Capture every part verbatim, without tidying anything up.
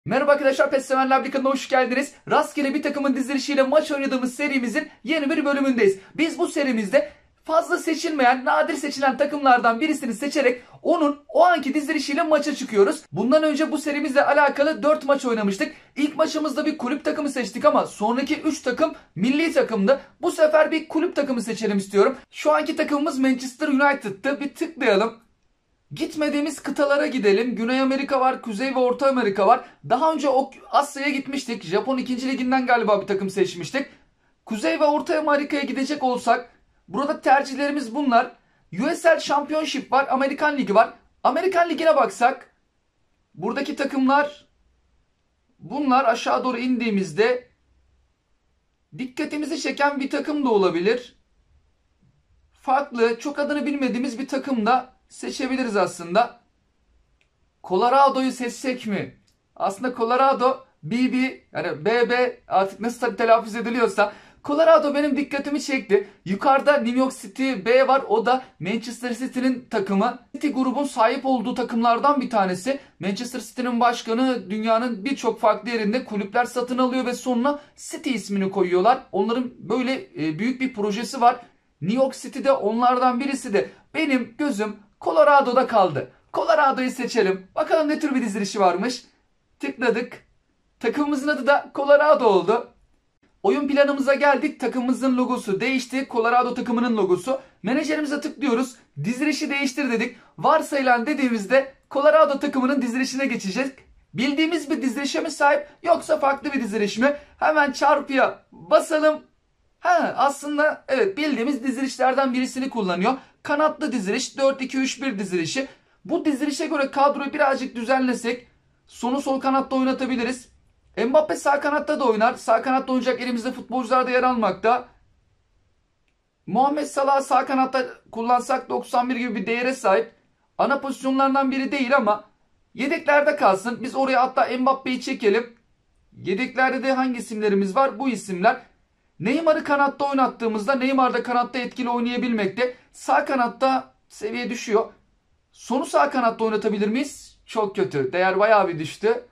Merhaba arkadaşlar, PES Severler Birliği'ne hoş geldiniz. Rastgele bir takımın dizilişiyle maç oynadığımız serimizin yeni bir bölümündeyiz. Biz bu serimizde fazla seçilmeyen, nadir seçilen takımlardan birisini seçerek onun o anki dizilişiyle maça çıkıyoruz. Bundan önce bu serimizle alakalı dört maç oynamıştık. İlk maçımızda bir kulüp takımı seçtik ama sonraki üç takım milli takımdı. Bu sefer bir kulüp takımı seçelim istiyorum. Şu anki takımımız Manchester United'tı. Bir tıklayalım. Gitmediğimiz kıtalara gidelim. Güney Amerika var, Kuzey ve Orta Amerika var. Daha önce Asya'ya gitmiştik. Japon ikinci liginden galiba bir takım seçmiştik. Kuzey ve Orta Amerika'ya gidecek olsak burada tercihlerimiz bunlar. U S L Championship var, Amerikan Ligi var. Amerikan Ligi'ne baksak buradaki takımlar bunlar. Aşağı doğru indiğimizde dikkatimizi çeken bir takım da olabilir. Farklı, çok adını bilmediğimiz bir takım da seçebiliriz aslında. Colorado'yu seçsek mi? Aslında Colorado B B, yani B B, artık nasıl telaffuz ediliyorsa, Colorado benim dikkatimi çekti. Yukarıda New York City B var. O da Manchester City'nin takımı. City grubun sahip olduğu takımlardan bir tanesi. Manchester City'nin başkanı dünyanın birçok farklı yerinde kulüpler satın alıyor ve sonuna City ismini koyuyorlar. Onların böyle e, büyük bir projesi var. New York City'de onlardan birisi de. Benim gözüm Colorado'da kaldı. Colorado'yu seçelim. Bakalım ne tür bir dizilişi varmış. Tıkladık. Takımımızın adı da Colorado oldu. Oyun planımıza geldik. Takımımızın logosu değişti. Colorado takımının logosu. Menajerimize tıklıyoruz. Dizilişi değiştir dedik. Varsayılan dediğimizde Colorado takımının dizilişine geçeceğiz. Bildiğimiz bir dizilişe mi sahip yoksa farklı bir diziliş mi? Hemen çarpıya basalım. Ha, aslında evet, bildiğimiz dizilişlerden birisini kullanıyor. Kanatlı diziliş, dört iki üç bir dizilişi. Bu dizilişe göre kadroyu birazcık düzenlesek sonu sol kanatta oynatabiliriz. Mbappe sağ kanatta da oynar. Sağ kanatta oynayacak elimizde futbolcular da yer almakta. Muhammed Salah sağ kanatta kullansak doksan bir gibi bir değere sahip. Ana pozisyonlardan biri değil ama yedeklerde kalsın. Biz oraya hatta Mbappe'yi çekelim. Yedeklerde de hangi isimlerimiz var? Bu isimler. Neymar'ı kanatta oynattığımızda Neymar da kanatta etkili oynayabilmekte. Sağ kanatta seviye düşüyor. Sonu sağ kanatta oynatabilir miyiz? Çok kötü. Değer bayağı bir düştü.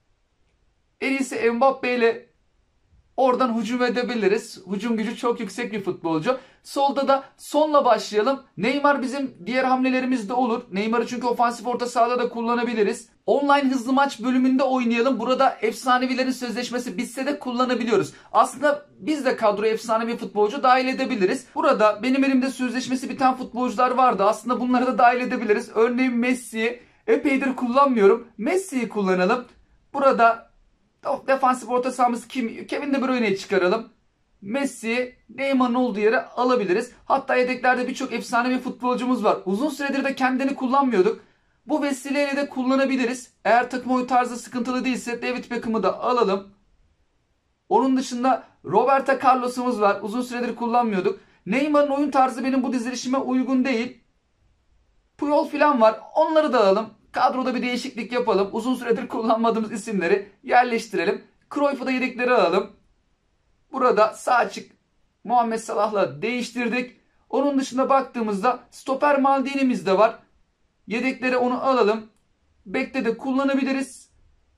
En iyisi Mbappe ile oradan hücum edebiliriz. Hücum gücü çok yüksek bir futbolcu. Solda da Son'la başlayalım. Neymar bizim diğer hamlelerimizde olur. Neymar'ı çünkü ofansif orta sahada da kullanabiliriz. Online hızlı maç bölümünde oynayalım. Burada efsanevilerin sözleşmesi bitse de kullanabiliyoruz. Aslında biz de kadroya efsanevi futbolcu dahil edebiliriz. Burada benim elimde sözleşmesi biten futbolcular vardı. Aslında bunları da dahil edebiliriz. Örneğin Messi'yi epeydir kullanmıyorum. Messi'yi kullanalım. Burada defansif orta sahamız kim? Kevin De Bruyne'yi çıkaralım. Messi, Neymar'ın olduğu yere alabiliriz. Hatta yedeklerde birçok efsanevi futbolcumuz var. Uzun süredir de kendini kullanmıyorduk. Bu vesileyle de kullanabiliriz. Eğer takım oyun tarzı sıkıntılı değilse David Beckham'ı da alalım. Onun dışında Roberto Carlos'umuz var. Uzun süredir kullanmıyorduk. Neymar'ın oyun tarzı benim bu dizilişime uygun değil. Puyol falan var. Onları da alalım. Kadroda bir değişiklik yapalım. Uzun süredir kullanmadığımız isimleri yerleştirelim. Cruyff'u da yedekleri alalım. Burada sağ açık Muhammed Salah'la değiştirdik. Onun dışında baktığımızda stoper Maldini'miz de var. Yedekleri onu alalım. Bek'te de kullanabiliriz.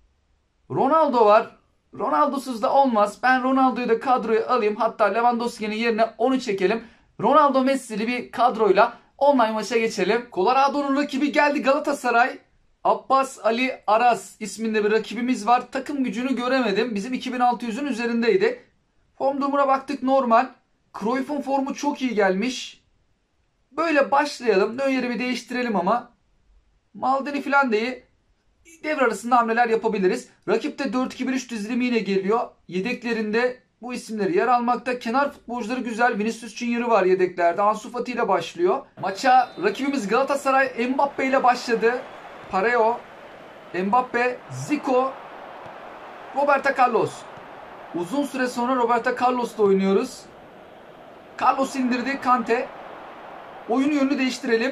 Ronaldo var. Ronaldo'suz da olmaz. Ben Ronaldo'yu da kadroya alayım. Hatta Lewandowski'nin yerine onu çekelim. Ronaldo Messi'li bir kadroyla online maça geçelim. Colorado'nun rakibi geldi, Galatasaray. Abbas Ali Aras isminde bir rakibimiz var. Takım gücünü göremedim. Bizim iki bin altı yüzün üzerindeydi. Form durumuna baktık, normal. Cruyff'un formu çok iyi gelmiş. Böyle başlayalım. Neuer'i bir değiştirelim ama. Maldini falan değil. Devre arasında hamleler yapabiliriz. Rakip de dört iki bir üç dizilimiyle geliyor. Yedeklerinde bu isimleri yer almakta. Kenar futbolcuları güzel. Vinicius Junior var yedeklerde. Ansu Fati ile başlıyor. Maça rakibimiz Galatasaray Mbappe ile başladı. Pareo, Mbappe, Zico, Roberto Carlos. Uzun süre sonra Roberto Carlos'la oynuyoruz. Carlos indirdi, Kante. Oyun yönünü değiştirelim.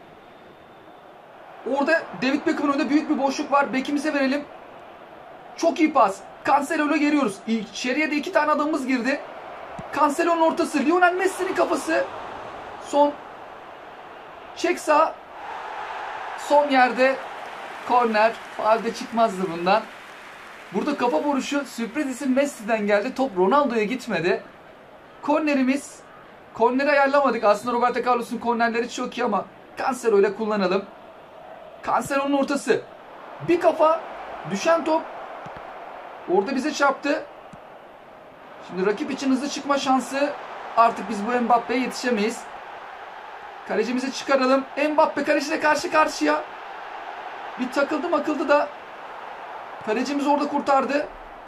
Orada David Beckham'ın önünde büyük bir boşluk var. Bekimize verelim. Çok iyi pas. Cancelo'yla geliyoruz. İçeriye de iki tane adamımız girdi. Cancelo'nun ortası. Lionel Messi'nin kafası. Son. Çek sağ. Son yerde korner. Faalde çıkmazdı bundan. Burada kafa vuruşu sürpriz isim Messi'den geldi. Top Ronaldo'ya gitmedi. Kornerimiz. Korneri ayarlamadık. Aslında Roberto Carlos'un kornerleri çok iyi ama Cancelo ile kullanalım. Cancelo'nun ortası. Bir kafa. Düşen top. Orada bize çarptı. Şimdi rakip için hızlı çıkma şansı. Artık biz bu Mbappe'ye yetişemeyiz. Kalecimizi çıkaralım. Mbappe kaleciyle karşı karşıya. Bir takıldı makıldı da kalecimiz orada kurtardı.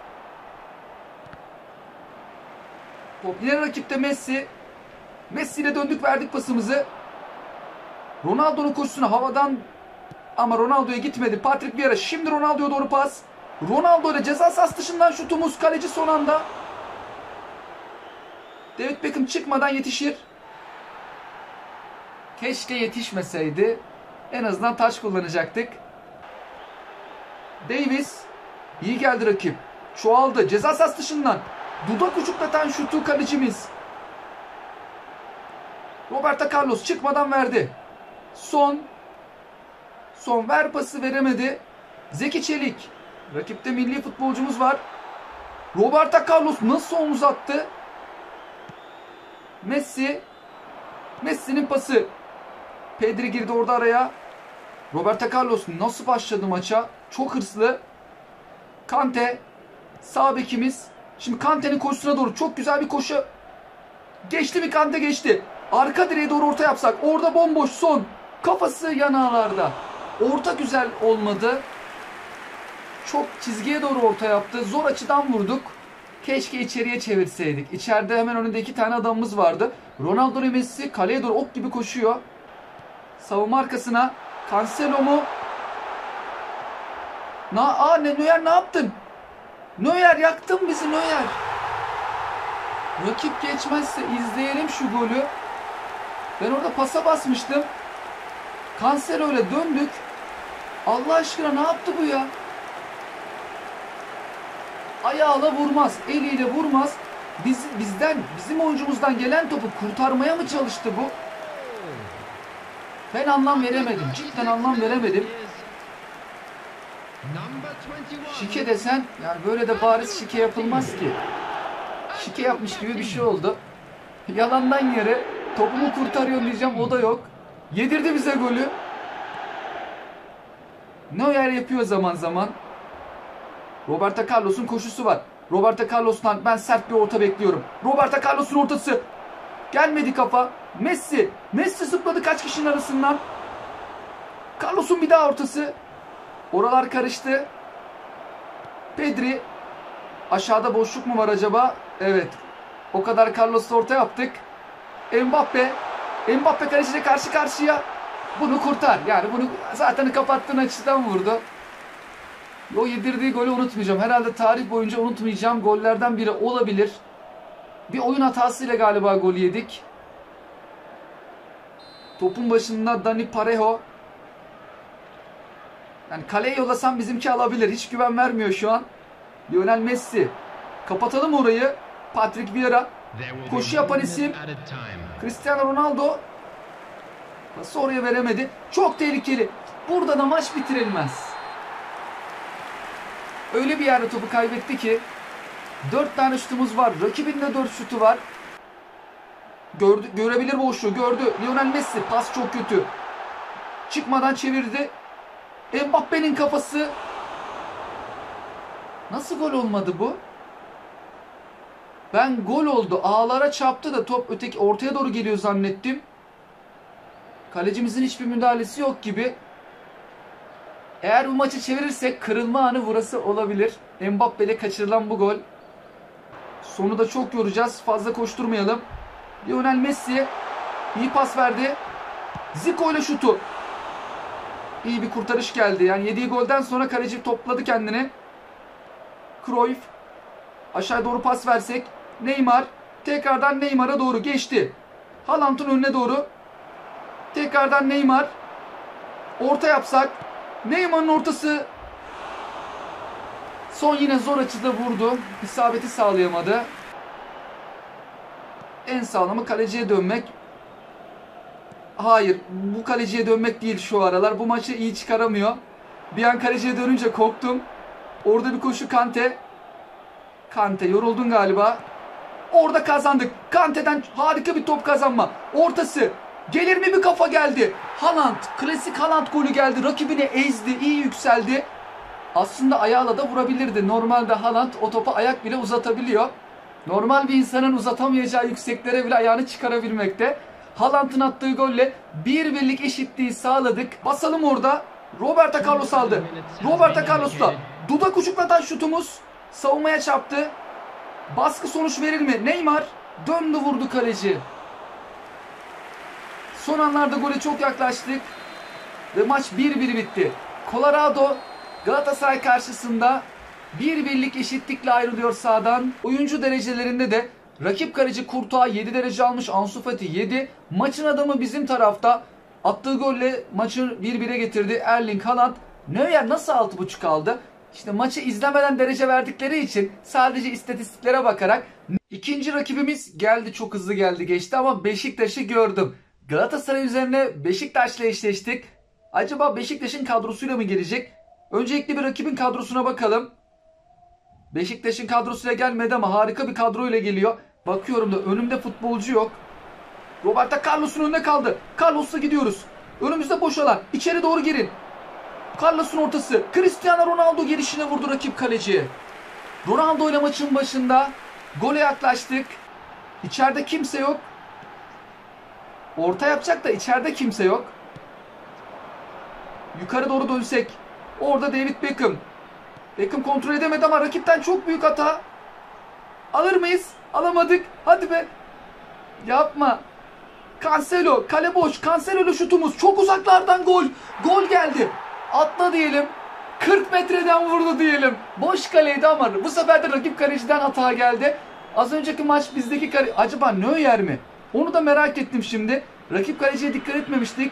Top yine rakipte Messi. Messi ile döndük, verdik pasımızı. Ronaldo'nun koşusuna havadan ama Ronaldo'ya gitmedi. Patrick Vieira şimdi Ronaldo'ya doğru pas. Ronaldo ile ceza sahası dışından şutumuz. Kaleci son anda. David Beckham çıkmadan yetişir. Keşke yetişmeseydi. En azından taç kullanacaktık. Davis. İyi geldi rakip. Çoğaldı. Ceza sahası dışından. Dudak uçuklatan şutu kalecimiz. Roberto Carlos çıkmadan verdi. Son. Son ver pası veremedi. Zeki Çelik. Rakipte milli futbolcumuz var. Roberto Carlos nasıl omuz attı? Messi. Messi'nin pası. Pedri girdi orada araya. Roberto Carlos nasıl başladı maça? Çok hırslı. Kante. Sağ bekimiz. Şimdi Kante'nin koşusuna doğru çok güzel bir koşu. Geçti mi Kante geçti. Arka direğe doğru orta yapsak. Orada bomboş son. Kafası yanağlarda. Orta güzel olmadı. Çok çizgiye doğru orta yaptı. Zor açıdan vurduk. Keşke içeriye çevirseydik. İçeride hemen önünde iki tane adamımız vardı. Ronaldo ve Messi kaleye doğru ok gibi koşuyor. Savunma arkasına. Cancelo mu? Na Aa ne Neuer ne yaptın? Neuer yaktın bizi Neuer. Rakip geçmezse izleyelim şu golü. Ben orada pasa basmıştım. Cancelo ile döndük. Allah aşkına ne yaptı bu ya? Ayağıyla vurmaz, eliyle vurmaz. Biz, bizden, bizim oyuncumuzdan gelen topu kurtarmaya mı çalıştı bu? Ben anlam veremedim. Cidden anlam veremedim. Şike desen, yani böyle de bariz şike yapılmaz ki. Şike yapmış gibi bir şey oldu. Yalandan yere topumu kurtarıyor diyeceğim, o da yok. Yedirdi bize golü. Neuer yapıyor zaman zaman. Roberto Carlos'un koşusu var. Roberto Carlos'tan ben sert bir orta bekliyorum. Roberto Carlos'un ortası. Gelmedi kafa. Messi. Messi zıpladı kaç kişinin arasından. Carlos'un bir daha ortası. Oralar karıştı. Pedri. Aşağıda boşluk mu var acaba? Evet. O kadar Carlos'la orta yaptık. Mbappe. Mbappe kaleciyle karşı karşıya. Bunu kurtar. Yani bunu zaten kapattığın açıdan vurdu. O yedirdiği golü unutmayacağım. Herhalde tarih boyunca unutmayacağım gollerden biri olabilir. Bir oyun hatasıyla galiba gol yedik. Topun başında Dani Parejo. Yani kaleye yollasam bizimki alabilir. Hiç güven vermiyor şu an. Lionel Messi. Kapatalım orayı. Patrick Vieira. Koşu yapan isim. Cristiano Ronaldo. Nasıl oraya veremedi? Çok tehlikeli. Burada da maç bitirilmez. Öyle bir yerde topu kaybetti ki dört tane şutumuz var. Rakibin de dört şutu var. Gördü, görebilir boşluğu. Gördü. Lionel Messi. Pas çok kötü. Çıkmadan çevirdi. Mbappe'nin kafası. Nasıl gol olmadı bu? Ben gol oldu. Ağlara çarptı da top öteki ortaya doğru geliyor zannettim. Kalecimizin hiçbir müdahalesi yok gibi. Eğer bu maçı çevirirsek kırılma anı burası olabilir. Mbappe'yle kaçırılan bu gol. Sonu da çok yoracağız. Fazla koşturmayalım. Lionel Messi iyi pas verdi. Zico ile şutu. İyi bir kurtarış geldi. Yani yediği golden sonra kaleci topladı kendini. Cruyff. Aşağı doğru pas versek. Neymar. Tekrardan Neymar'a doğru geçti. Haaland'ın önüne doğru. Tekrardan Neymar. Orta yapsak. Neymar'ın ortası. Son yine zor açıda vurdu. İsabeti sağlayamadı. En sağlamı kaleciye dönmek. Hayır, bu kaleciye dönmek değil şu aralar. Bu maçı iyi çıkaramıyor. Bir an kaleciye dönünce korktum. Orada bir koşu Kante. Kante yoruldun galiba. Orada kazandık. Kante'den harika bir top kazanma. Ortası. Gelir mi bir kafa geldi. Haaland. Klasik Haaland golü geldi. Rakibini ezdi. İyi yükseldi. Aslında ayağıyla da vurabilirdi. Normalde Haaland o topa ayak bile uzatabiliyor. Normal bir insanın uzatamayacağı yükseklere bile ayağını çıkarabilmekte. Haaland'ın attığı golle bir birlik eşitliği sağladık. Basalım orada. Roberto Carlos aldı. Roberto Carlos'la dudak uçuklatan şutumuz savunmaya çarptı. Baskı sonuç verir mi? Neymar döndü vurdu kaleci. Son anlarda gole çok yaklaştık. Ve maç bir bir bitti. Colorado Galatasaray karşısında bir birlik eşitlikle ayrılıyor sahadan. Oyuncu derecelerinde de rakip kaleci Courtois yedi derece almış. Ansu Fati yedi. Maçın adamı bizim tarafta. Attığı golle maçı bir bire getirdi. Erling Haaland. Neuer nasıl altı buçuk aldı? İşte maçı izlemeden derece verdikleri için sadece istatistiklere bakarak. İkinci rakibimiz geldi, çok hızlı geldi geçti ama Beşiktaş'ı gördüm. Galatasaray üzerine Beşiktaş'la eşleştik. Acaba Beşiktaş'ın kadrosuyla mı gelecek? Öncelikle bir rakibin kadrosuna bakalım. Beşiktaş'ın kadrosuyla gelmedi ama harika bir kadroyla geliyor. Bakıyorum da önümde futbolcu yok. Roberto Carlos'un önünde kaldı. Carlos'la gidiyoruz. Önümüzde boş alan. İçeri doğru girin. Carlos'un ortası. Cristiano Ronaldo gelişine vurdu rakip kaleci. Ronaldo ile maçın başında gole yaklaştık. İçeride kimse yok. Orta yapacak da içeride kimse yok. Yukarı doğru dönsek. Orada David Beckham. Beckham kontrol edemedi ama rakipten çok büyük hata. Alır mıyız? Alamadık. Hadi be. Yapma. Cancelo. Kale boş. Cancelo'lu şutumuz. Çok uzaklardan gol. Gol geldi. Atla diyelim. kırk metreden vurdu diyelim. Boş kaleydi ama bu sefer de rakip kaleciden hata geldi. Az önceki maç bizdeki kale... Acaba Neuer mi? Onu da merak ettim şimdi. Rakip kaleciye dikkat etmemiştik.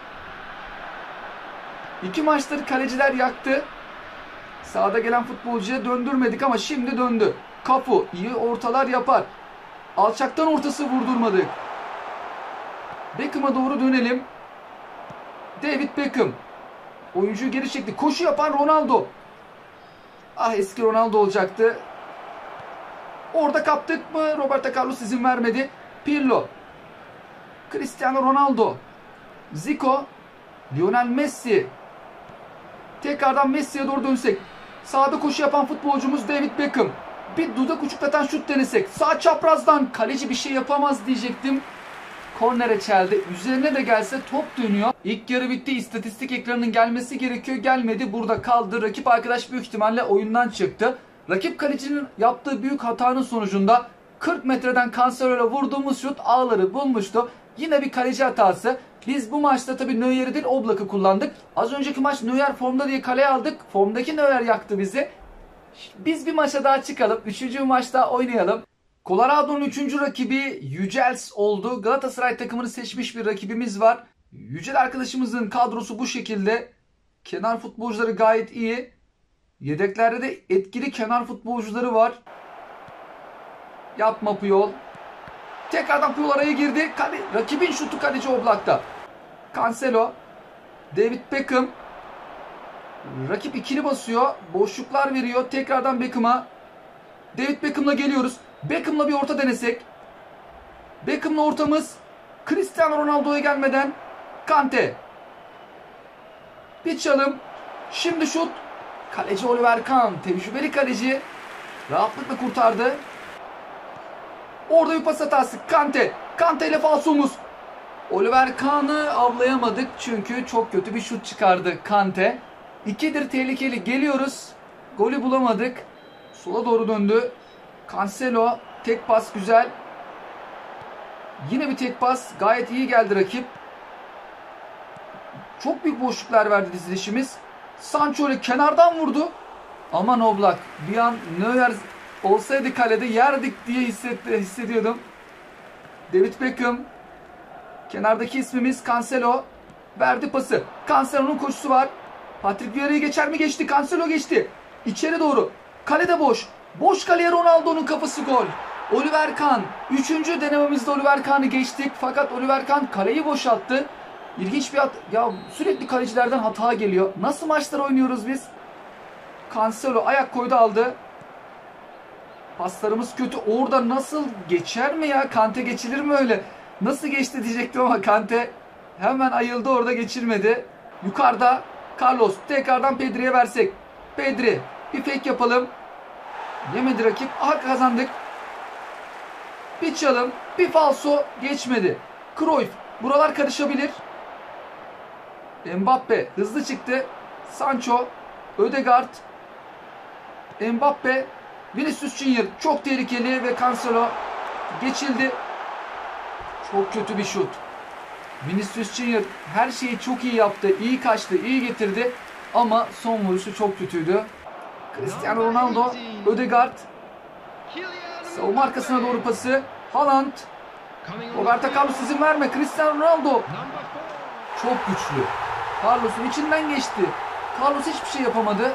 İki maçtır kaleciler yaktı. Sağda gelen futbolcuya döndürmedik ama şimdi döndü. Cafu iyi ortalar yapar. Alçaktan ortası vurdurmadık. Beckham'a doğru dönelim. David Beckham. Oyuncuyu geri çekti. Koşu yapan Ronaldo. Ah, eski Ronaldo olacaktı. Orada kaptık mı? Roberto Carlos izin vermedi. Pirlo. Cristiano Ronaldo. Zico. Lionel Messi. Tekrardan Messi'ye doğru dönsek. Sağda koşu yapan futbolcumuz David Beckham. Bir dudak uçuklatan şut denesek. Sağ çaprazdan kaleci bir şey yapamaz diyecektim. Kornere çeldi. Üzerine de gelse top dönüyor. İlk yarı bitti. İstatistik ekranının gelmesi gerekiyor. Gelmedi. Burada kaldı. Rakip arkadaş büyük ihtimalle oyundan çıktı. Rakip kalecinin yaptığı büyük hatanın sonucunda kırk metreden Cancelo'ya vurduğumuz şut ağları bulmuştu. Yine bir kaleci hatası. Biz bu maçta tabii Neuer'i değil Oblak'ı kullandık. Az önceki maç Neuer formda diye kaleye aldık. Formdaki Neuer yaktı bizi. Biz bir maça daha çıkalım. Üçüncü maçta oynayalım. Colorado'nun üçüncü rakibi Yücels oldu. Galatasaray takımını seçmiş bir rakibimiz var. Yücel arkadaşımızın kadrosu bu şekilde. Kenar futbolcuları gayet iyi. Yedeklerde de etkili kenar futbolcuları var. Yapma Puyol. Tekrardan Puyol araya girdi. Kale, rakibin şutu kaleci Oblak'ta. Cancelo. David Beckham. Rakip ikili basıyor. Boşluklar veriyor. Tekrardan Beckham'a. David Beckham'la geliyoruz. Beckham'la bir orta denesek. Beckham'la ortamız. Cristiano Ronaldo'ya gelmeden Kante. Bir çalım. Şimdi şut. Kaleci Oliver Kahn. Tecrübeli kaleci. Rahatlıkla kurtardı. Orada bir pas hatası. Kante. Kante ile falsomuz. Oliver Kahn'ı avlayamadık. Çünkü çok kötü bir şut çıkardı Kante. İkidir tehlikeli. Geliyoruz. Golü bulamadık. Sola doğru döndü. Cancelo. Tek pas güzel. Yine bir tek pas. Gayet iyi geldi rakip. Çok büyük boşluklar verdi dizilişimiz. Sancho ile kenardan vurdu. Aman Oblak. Bir an Neuer olsaydı kalede yerdik diye hissetti, hissediyordum. David Beckham. Kenardaki ismimiz Cancelo. Verdi pası. Cancelo'nun koşusu var. Patrick Vieira'yı geçer mi? Geçti. Cancelo geçti. İçeri doğru. Kalede boş. Boş kaleye Ronaldo'nun kafası gol. Oliver Kahn. Üçüncü denememizde Oliver Kahn'ı geçtik. Fakat Oliver Kahn kaleyi boşalttı. İlginç bir hat. Ya sürekli kalecilerden hata geliyor. Nasıl maçlar oynuyoruz biz? Cancelo ayak koydu, aldı. Paslarımız kötü. Orada nasıl geçer mi ya? Kante geçilir mi öyle? Nasıl geçti diyecektim ama Kante hemen ayıldı, orada geçirmedi. Yukarıda Carlos. Tekrardan Pedri'ye versek. Pedri. Bir fake yapalım. Yemedi rakip. Aha, kazandık. Bir çalım. Bir falso. Geçmedi. Cruyff. Buralar karışabilir. Mbappe hızlı çıktı. Sancho. Ödegaard. Mbappe. Vinicius Junior çok tehlikeli ve Cancelo geçildi. Çok kötü bir şut. Vinicius Junior her şeyi çok iyi yaptı. İyi kaçtı, iyi getirdi. Ama son vuruşu çok kötüydü. Cristiano Ronaldo, Ödegaard. Savunma arkasına doğru pası. Haaland. Roberto Carlos izin verme. Cristiano Ronaldo. Çok güçlü. Carlos'un içinden geçti. Carlos hiçbir şey yapamadı.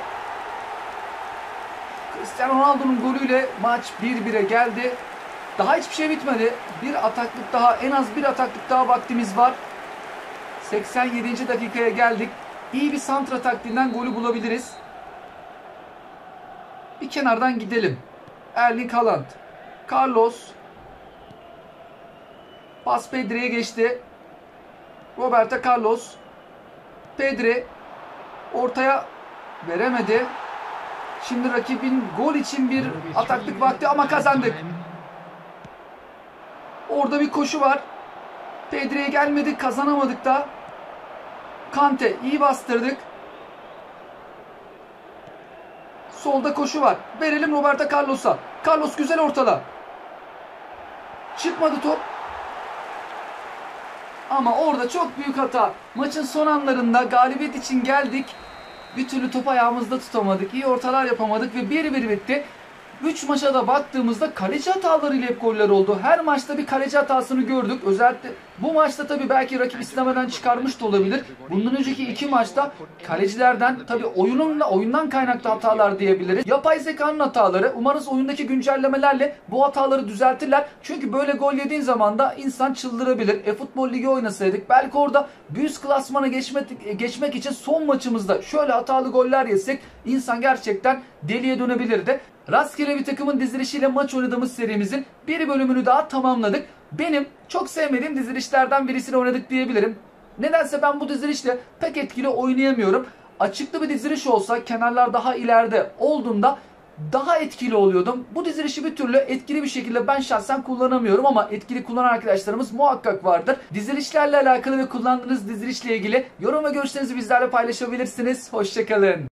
Cristiano Ronaldo'nun golüyle maç bir bire geldi. Daha hiçbir şey bitmedi. Bir ataklık daha, en az bir ataklık daha vaktimiz var. seksen yedinci dakikaya geldik. İyi bir santra taktiğinden golü bulabiliriz. Bir kenardan gidelim. Erling Haaland. Carlos. Pas Pedri'ye geçti. Roberto Carlos. Pedri. Ortaya veremedi. Şimdi rakibin gol için bir ataklık vakti ama kazandık. Orada bir koşu var. Pedri'ye gelmedik, kazanamadık da. Kante iyi bastırdık. Solda koşu var. Verelim Roberto Carlos'a. Carlos güzel ortala. Çıkmadı top. Ama orada çok büyük hata. Maçın son anlarında galibiyet için geldik. Bir türlü top ayağımızda tutamadık. İyi ortalar yapamadık ve bir bir bitti. üç maça da baktığımızda kaleci hatalarıyla hep goller oldu. Her maçta bir kaleci hatasını gördük. Özellikle bu maçta tabii belki rakip istemeden çıkarmış da olabilir. Bundan önceki iki maçta kalecilerden tabii oyununla oyundan kaynaklı hatalar diyebiliriz. Yapay zekanın hataları. Umarız oyundaki güncellemelerle bu hataları düzeltirler. Çünkü böyle gol yediğin zaman da insan çıldırabilir. E-futbol ligi oynasaydık belki orada bir üst klasmana geçmek, geçmek için son maçımızda şöyle hatalı goller yesek insan gerçekten deliye dönebilirdi. Rastgele bir takımın dizilişiyle maç oynadığımız serimizin bir bölümünü daha tamamladık. Benim çok sevmediğim dizilişlerden birisini oynadık diyebilirim. Nedense ben bu dizilişle pek etkili oynayamıyorum. Açıklı bir diziliş olsa, kenarlar daha ileride olduğunda daha etkili oluyordum. Bu dizilişi bir türlü etkili bir şekilde ben şahsen kullanamıyorum ama etkili kullanan arkadaşlarımız muhakkak vardır. Dizilişlerle alakalı ve kullandığınız dizilişle ilgili yorum ve görüşlerinizi bizlerle paylaşabilirsiniz. Hoşçakalın.